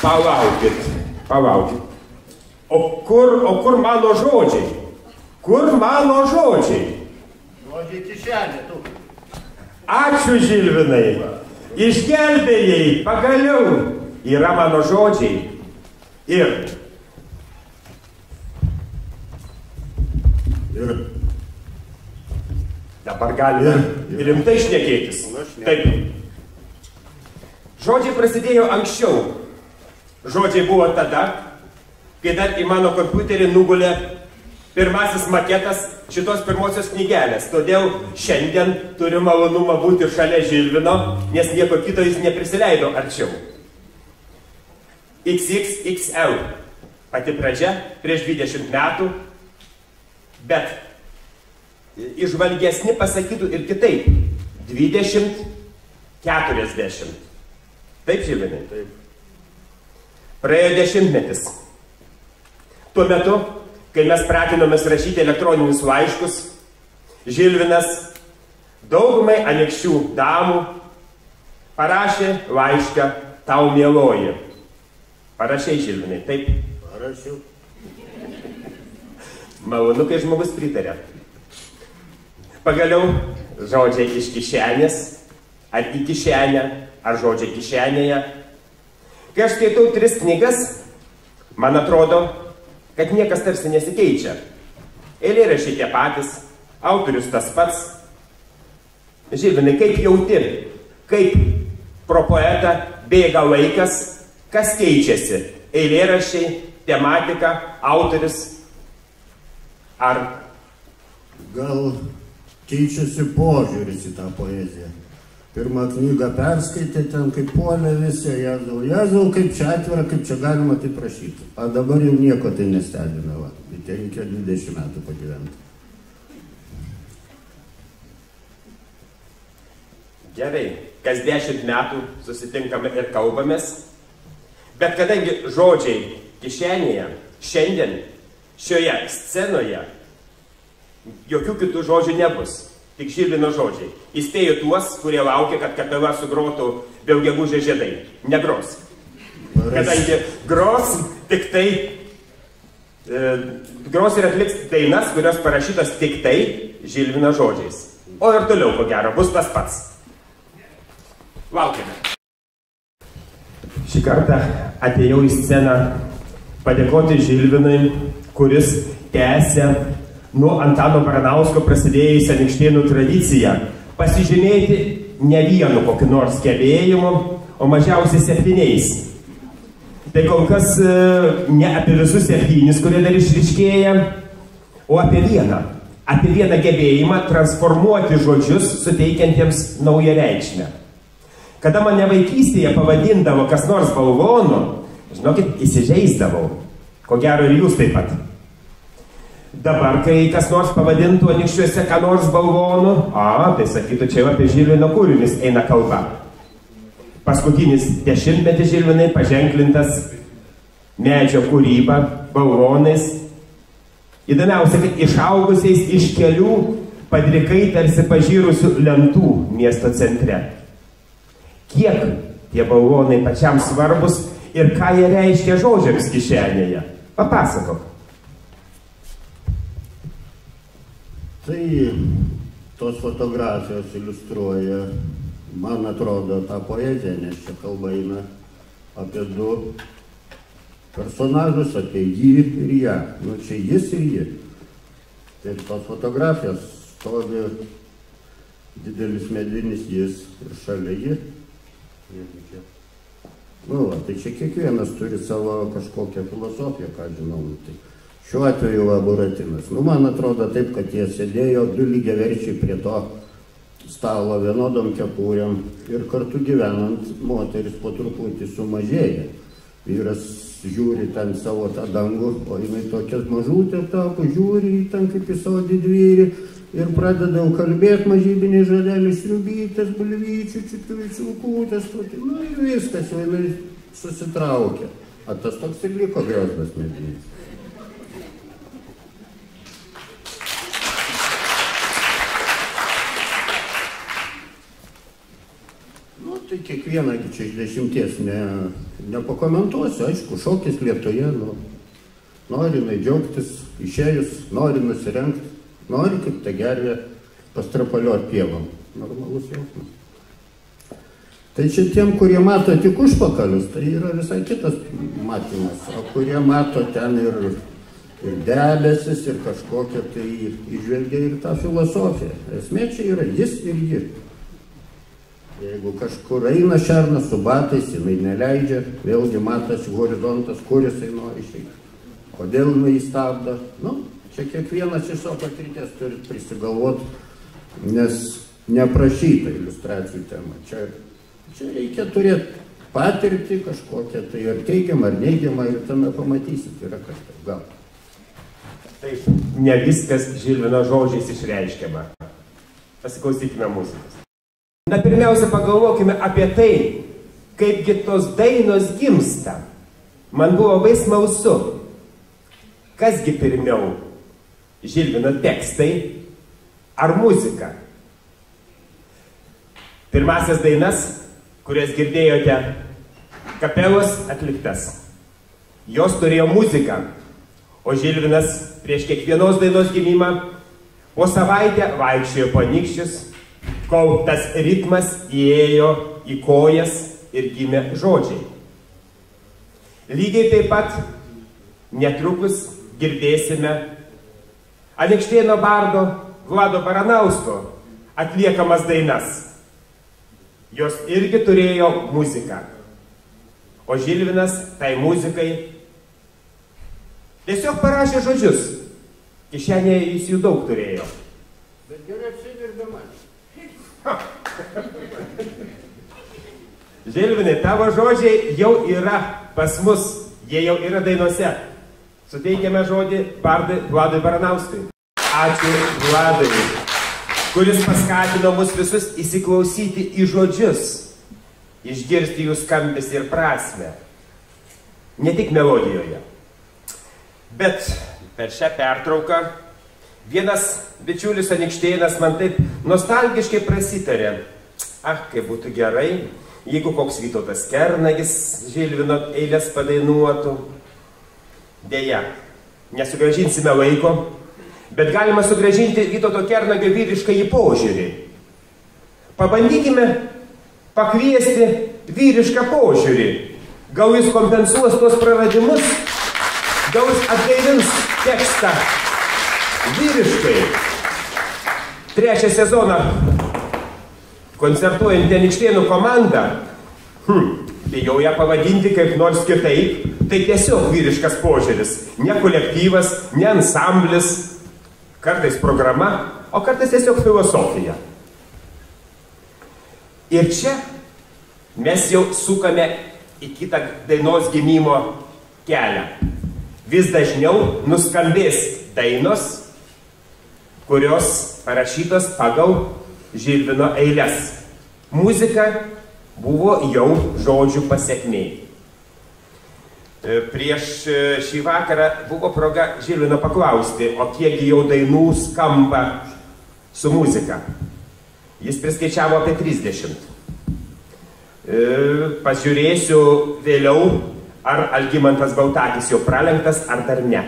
Palaukit. O kur mano žodžiai? Kur mano žodžiai? Žodžiai kišenė, tu. Ačiū, Žilvinai. Išgelbėjai, pagaliau. Yra mano žodžiai. Ir dabar galime rimtai šnekėtis. Taip. Žodžiai prasidėjo anksčiau. Žodžiai buvo tada, kai dar į mano kompiuterį nugulė pirmasis maketas šitos pirmosios knygelės. Todėl šiandien turiu malonumą būti šalia Žilvino, nes nieko kito jis neprisileido arčiau. XXXL. Pati pradžia prieš 20 metų, bet išvalgesni pasakytų ir kitaip. 20-40. Taip, Žilvinai? Taip. Praėjo 10 metis. Tuo metu, kai mes pratinomės rašyti elektroninius laiškus, Žilvinas daugumai anykščių damų parašė laišką tau mieloji. Parašei, Žilvinai, taip? Parašiau. Malonu, kai žmogus pritarė. Pagaliau, žodžiai iš kišenės, ar į kišenę, ar žodžiai kišenėje. Kai aš skaitau 3 knygas, man atrodo, kad niekas tarsi nesikeičia. Eilėraščiai tie patys, autorius tas pats. Žilvinai, kaip jauti, kaip pro poetą bėga laikas, kas keičiasi? Eilėraščiai, tematika, autorius, ar... Gal keičiasi požiūris į tą poeziją. Pirmą knygą perskaitė ten, kaip puolė visi, Jėzau, kaip čia atvira, kaip čia galima taip rašyti. O dabar jau nieko tai nestebina, va. Tai reikia 20 metų pagyventi. Gerai, kas 10 metų susitinkame ir kalbamės, bet kadangi žodžiai kišenėje, šiandien, šioje scenoje, jokių kitų žodžių nebus. Tik Žilvino žodžiai. Įspėju tuos, kurie laukia, kad kapela sugrotų Belgegužės žiedai. Negros. Kadangi gros tik tai, gros ir atliks dainas, kurios parašytos tik tai Žilvino žodžiais. O ir toliau, ko gero, bus tas pats. Laukiame. Šį kartą atėjau į sceną padėkoti Žilvinui, kuris tęsia nuo Antano Baranausko prasidėjusią Anykštėnų tradiciją pasižymėti ne vienu kokiu nors gebėjimu, o mažiausiai 7. Tai kol kas ne apie visus 7, kurie dar išryškėja, o apie vieną. Apie vieną gebėjimą transformuoti žodžius, suteikiantiems naują reikšmę. Kada mane vaikystėje pavadindavo kas nors balvonu, žinokit, įsižeisdavau. Ko gero ir jūs taip pat. Dabar, kai kas nors pavadintų Anykščiuose ką nors balvonu, tai sakytų, čia jau apie Žilvino kūrinius eina kalba. Paskutinis 10-metis Žilvinai paženklintas medžio kūryba, balvonais. Įdomiausia, kad išaugusiais iš kelių padrikai tarsi pažyrusių lentų miesto centre. Kiek tie balvonai pačiam svarbus ir ką jie reiškia žodžiams kišenėje? Papasakok. Tai tos fotografijos iliustruoja, man atrodo, tą poeziją, nes čia kalba eina apie 2 personažus, apie jį ir ją. Nu, čia jis ir ji. Tai tos fotografijos stovi didelis medinis jis ir šalia ji. Nu, va, tai čia kiekvienas turi savo kažkokią filosofiją, ką žinau. Tai šiuo atveju Buratinas. Nu, man atrodo taip, kad jie sėdėjo 2 lygiaverčiai prie to stalo vienodom kepurėm ir kartu gyvenant moteris po truputį sumažėja. Vyras žiūri ten savo tą dangų, o jinai tokia mažutė tapo, žiūri ten kaip į savo didvyrį ir pradeda jau kalbėti mažybiniai žodeliai, sriubytės, bulvyčių, čiupiučių, kūtės, nu ir viskas, jau jinai susitraukė. O tas toks ir liko griozdas medinis. Tai kiekvieną čia iš 10 nepakomentuosiu, aišku, šokis lietuje, nori jinai džiaugtis, išėjus, nori nusirengti, nori kaip ta gervė pastrapaliuoti pievom. Normalus jausmas. Tai čia tiem, kurie mato tik užpakalius, tai yra visai kitas matymas, o kurie mato ten ir debesis, ir kažkokią, tai įžvelgia ir tą filosofiją. Esmė čia yra jis ir ji. Jeigu kažkur eina šernas su batais, jinai neleidžia, vėlgi matosi horizontas, kur jisai nori išeiti. Kodėl jinai stabdo? Čia kiekvienas iš savo patirties turi prisigalvoti, nes neprašyta iliustracijų tema. Čia reikia turėti patirtį kažkokią, tai ar teigiamą, ar neigiamą, ir tame pamatysit, yra kažkas gal. Taip, ne viskas Žilvino žodžiais išreiškiama. Pasiklausykime muzikos. Pirmiausia, pagalvokime apie tai, kaipgi tos dainos gimsta. Man buvo labai smalsu. Kasgi pirmiau? Žilvino tekstai ar muzika? Pirmasias dainas, kurias girdėjote, kapelos atliktas. Jos turėjo muziką, o Žilvinas prieš kiekvienos dainos gimimą po savaitę vaikščiojo po anykščius, kol tas ritmas įėjo į kojas ir gimė žodžiai. Lygiai taip pat netrukus girdėsime Anykštėno bardo Vlado Baranausko atliekamas dainas. Jos irgi turėjo muziką. O Žilvinas tai muzikai tiesiog parašė žodžius. Kišenėje jis jų daug turėjo. Bet gerai apsidirbė man. Žilvinai, tavo žodžiai jau yra pas mus. Jie jau yra dainose. Suteikiame žodį bardui Vladui Baranauskui. Ačiū Vladui, kuris paskatino mus visus įsiklausyti į žodžius, išgirsti jų skambesį ir prasmę. Ne tik melodijoje. Bet per šią pertrauką vienas bičiulis anykštėnas man taip nostalgiškai prasitarė. Kaip būtų gerai, jeigu koks Vytautas Kernagis Žilvino eilės padainuotų. Deja, nesugrąžinsime laiko, bet galima sugrąžinti Vytauto Kernagio vyriškąjį požiūrį. Pabandykime pakviesti vyrišką požiūrį. Gal jis kompensuos tuos praradimus, gal jis atgaivins tekstą vyriškai. Trečią sezoną koncertuojant Anykštėnų komandą, bijau ją pavadinti kaip nors kitaip, tai tiesiog vyriškas požiūris. Ne kolektyvas, ne ansamblis, kartais programa, o kartais tiesiog filosofija. Ir čia mes jau sukame į kitą dainos gimimo kelią. Vis dažniau nuskambės dainos, kurios parašytos pagal Žilvino eiles. Muzika buvo jau žodžių pasekmė. Prieš šį vakarą buvo proga Žilvino paklausti, o kiekgi jau dainų skamba su muzika. Jis priskaičiavo apie 30. Pažiūrėsiu vėliau, ar Algimantas Baltakis jau pralenktas, ar dar ne.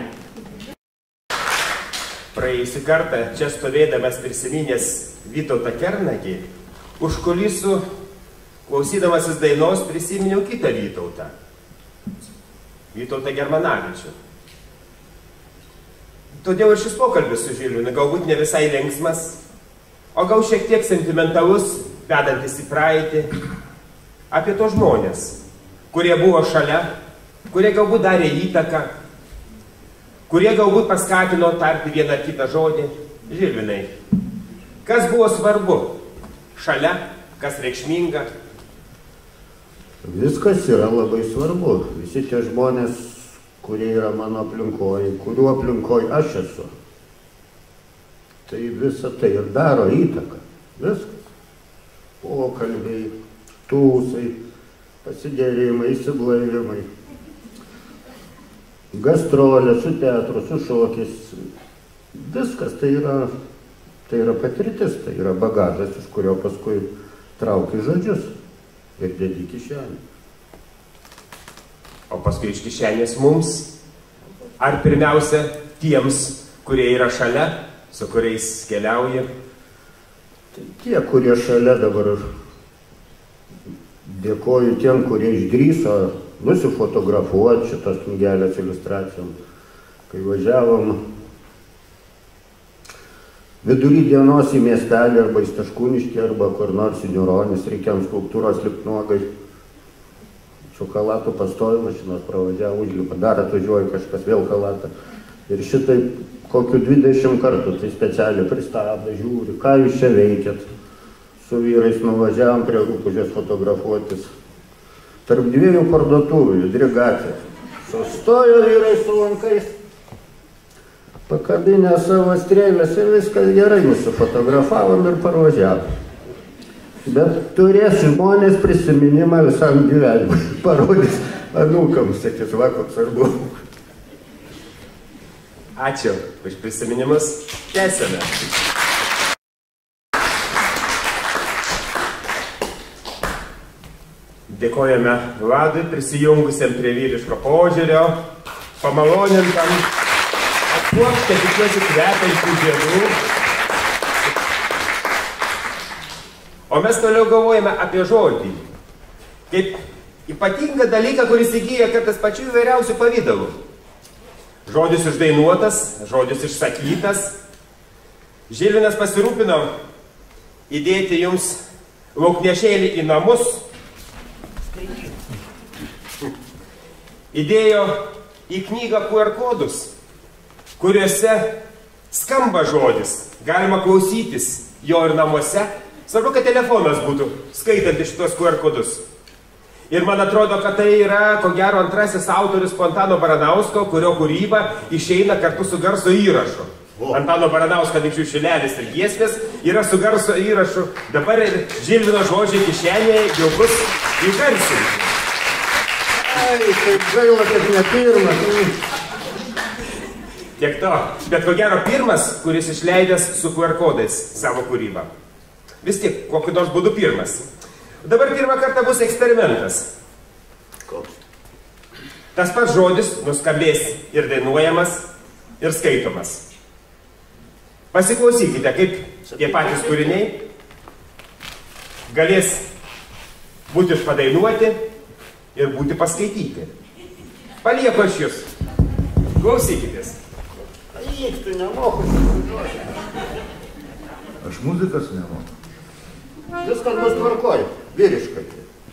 Praėjusį kartą, čia stovėdamas prisiminęs Vytautą Kernagį, už kulisų, klausydamasis dainos, prisiminiau kitą Vytautą. Vytautą Germanavičių. Todėl ir šis pokalbis su Žilvinu galbūt ne visai linksmas, o gal šiek tiek sentimentalus, vedantis į praeitį, apie tos žmonės, kurie buvo šalia, kurie galbūt darė įtaką, kurie galbūt paskatino tarti vieną ar kitą žodį. Žilvinai, kas buvo svarbu? Šalia, kas reikšminga? Viskas yra labai svarbu. Visi tie žmonės, kurie yra mano aplinkoje, kurių aplinkoje aš esu, tai visa tai ir daro įtaką. Viskas. Pokalbiai, tūsai, pasidėrimai, įsiblaivimai, gastrolė su teatru, su šokis. Viskas tai yra patirtis, tai yra bagažas, iš kurio paskui trauki žodžius. ir dedi kišenį. O paskui iš kišenės mums, ar pirmiausia tiems, kurie yra šalia, su kuriais keliauji? Tai tie, kurie šalia dabar, dėkoju tiem, kurie išdrįso nusifotografuoti šitos knygelės iliustracijom. Kai važiavom vidury dienos į miestelį arba į Staškūniškį arba kur nors į Niuronis, reikia ant skulptūros lipt nuogai. Šokolatų pastovi mašinos pravažiavo, užlipa, dar atvažiuoja kažkas, vėl chalatą. Ir šitai kokiu 20 kartų tai specialiai pristabdo, žiūri, ką jūs čia veikiat. Su vyrais nuvažiavom prie Rūpužės fotografuotis. Tarp dviejų parduotuvių, Judri gatvė. Sustojo vyrai su lankais, pakabinę savo strėlės ir viskas gerai, nusifotografavom ir parvažiavom. Bet turės žmonės prisiminimą visam gyvenimui. Parodys anūkams, sakys, va, koks aš buvau. Ačiū už prisiminimus. Tęsiame. Dėkojame Vladui, prisijungusiam prie vyriško požiūrio, pamalonintam, atpuoštę tikiuosi kvepiančių dienų. O mes toliau galvojame apie žodį, kaip ypatingą dalyką, kuris įgyja kartais pačių įvairiausių pavydalų. Žodis išdainuotas, žodis išsakytas. Žilvinas pasirūpino įdėti jums lauknešėlį į namus. Įdėjo į knygą QR kodus, kuriuose skamba žodis, galima klausytis jo ir namuose. Svarbu, kad telefonas būtų skaitant šitos QR kodus. Ir man atrodo, kad tai yra, ko gero, antrasis autorius po Antano Baranausko, kurio kūryba išeina kartu su garso įrašu. Antano Baranausko Anykščių šilelis ir giesmės yra su garso įrašu. Dabar ir Žilvino žodžiai kišenėje jau bus įgarsinti. Ai, taip gaila, kad ne pirmas. Tiek to. Bet ko gero pirmas, kuris išleidęs su QR kodais savo kūrybą. Vis tik, kokiu nors būdu pirmas. Dabar pirmą kartą bus eksperimentas. Koks? Tas pats žodis nuskambės ir dainuojamas, ir skaitomas. Pasiklausykite, kaip tie patys kūriniai galės būti padainuoti ir būti paskaityti. Palieku aš jūs. Klausykitės. Eik, tu nemoku. Aš muzikas nemoku. Viskas bus tvarkoj, vyriškai.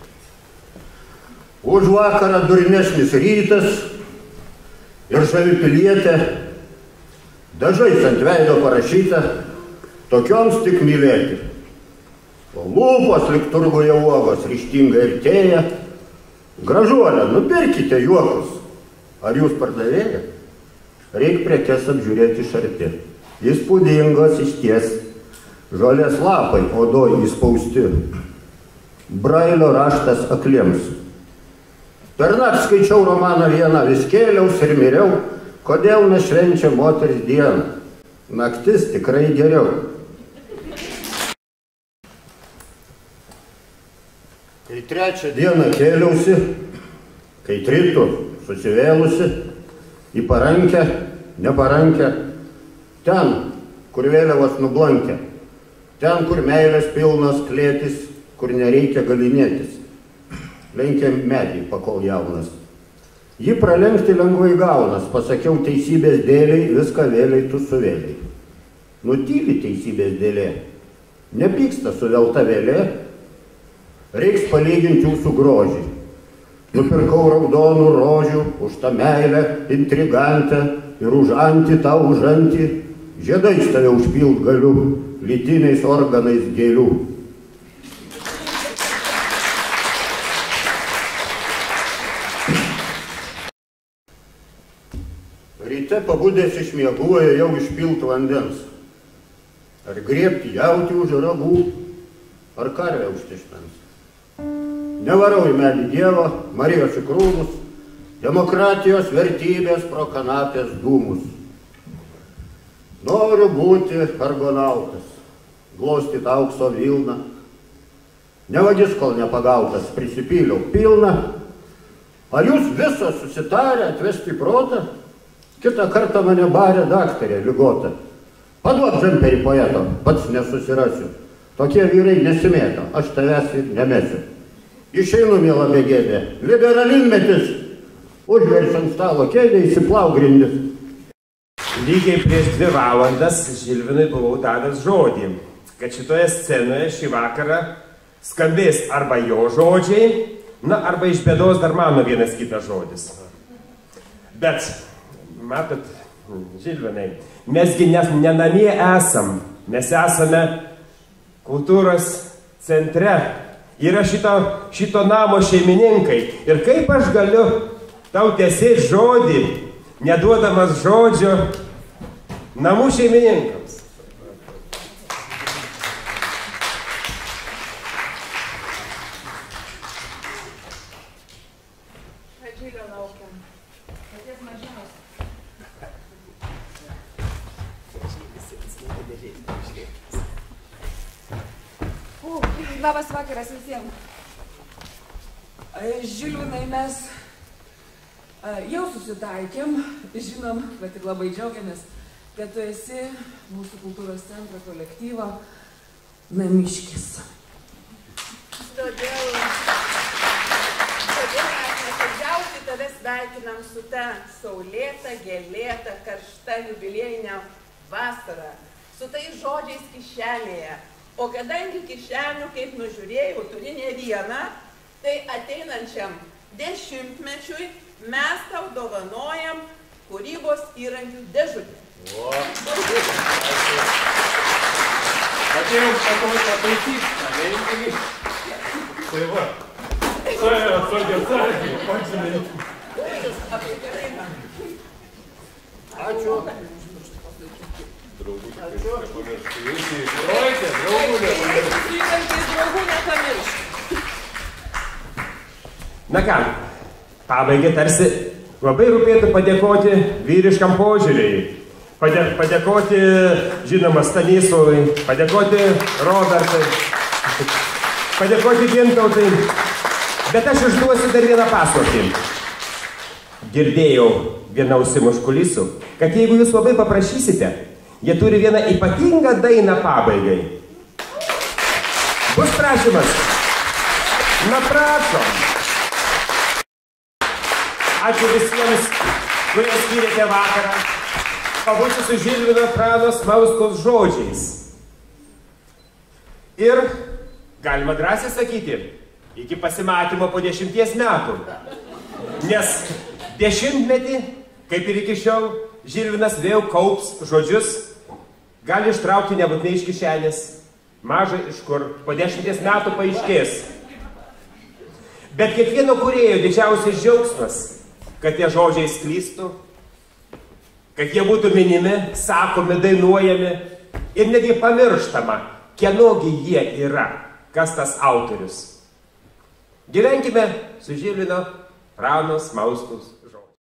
Už vakarą durnesnis rytas ir žavi pilietė, dažais ant veido parašyta, tokioms tik mylėti. O lūpos lyg turguje uogos ryžtingai artėja. Gražuolė, nupirkite juokus. Ar jūs pardavėja? Reik prekes apžiūrėti iš arti. Įspūdingos išties. Žolės lapai odoj įspausti, Brailio raštas akliems. Pernakt skaičiau romaną vieną, vis kėliaus ir miriau, kodėl nešvenčia moters dieną. Naktis tikrai geriau. Kai trečią dieną kėliausi, kai tritų susivėlusi, į parankę, neparankę, ten, kur vėliavas nublankia. Ten, kur meilės pilnas klėtis, kur nereikia galinėtis. Lenkia medį, pakol jaunas. Ji pralenkti lengvai gaunas, pasakiau teisybės dėliai, viską vėliai tu suvėliai. Nutyli teisybės dėlė, nepyksta suvelta vėlė, reiks palyginti jūsų grožį. Nupirkau raudonų rožių už tą meilę, intrigantę ir už antį tą už antį, žiedais tave užpilt galiu. Lytiniais organais gėlių. Ryte pabudęs iš miegų ėjau išpilt vandens. Ar griebti jautį už ragų, ar karvę už tešmens. Nevarau į medį Dievo, Marijos į krūmus, demokratijos vertybės pro kanapės dūmus. Noriu būti argonautas, glostyt aukso vilną, Nevagis, kol nepagautas, prisipyliau pilną. Ar jūs visą susitarę atvesti į protą? Kitą kartą mane barė daktarė ligota. Paduok džemperį poeto, pats nesusirasiu. Tokie vyrai nesimėto, aš tavęs ir nemesiu. Išeinu, miela begėdė, liberalinmetis. Užverčiu ant stalo kėdę, įsiplau grindis. Lygiai prieš 2 valandas Žilvinui buvau davęs žodį, kad šitoje scenoje šį vakarą skambės arba jo žodžiai, na, arba iš bėdos dar mano vienas kitas žodis. Bet, matot, Žilvinai, mesgi ne namie esam, mes esame kultūros centre. Yra šito namo šeimininkai. Ir kaip aš galiu tau tiesėti žodį, neduodamas žodžio namų šeimininkams? Radžylio laukiam. Paties mažinos. Labas vakaras visiems. Žilvinai, mes jau susitaikėm, žinom, bet ir labai džiaugiamės, kad tu esi mūsų kultūros centro kolektyvo namiškis. Todėl mes nuoširdžiausiai tave sveikinam su ta saulėta, gėlėta, karšta jubiliejinė vasara, su tais žodžiais kišenėje. O kadangi kišenių, kaip nužiūrėjau, turi ne vieną, tai ateinančiam 10-mečiui mes tau dovanojam kūrybos įrankių dėžutę. Atėjom pataisyti, ne? Tai va. Ačiū. Na ką, pabaigai tarsi labai rūpėtų padėkoti vyriškam požiūriai. Padėkoti, žinoma, Stanislovui, padėkoti Robertai, padėkoti Gintautai. Bet aš išduosiu dar vieną paslaptį. Girdėjau vieną ausim už kulisų, kad jeigu jūs labai paprašysite, jie turi vieną ypatingą dainą pabaigai. Bus prašymas. Na, prašom. Ačiū visiems, kurie skyrėte vakarą. Pabūsiu su Žilvino Prano Smauskaus žodžiais. Ir galima drąsiai sakyti, iki pasimatymo po 10 metų. Nes 10-metį, kaip ir iki šiol, Žilvinas vėl kaups žodžius, gali ištraukti nebūtinai iš kišenės, mažai iš kur, po 10 metų paaiškės. Bet kiekvieno kūrėjo didžiausias džiaugsmas, kad tie žodžiai sklystų, kad jie būtų minimi, sakomi, dainuojami ir netgi pamirštama, kienogi jie yra, kas tas autorius. Gyvenkime su Žilvino Prano Smauskaus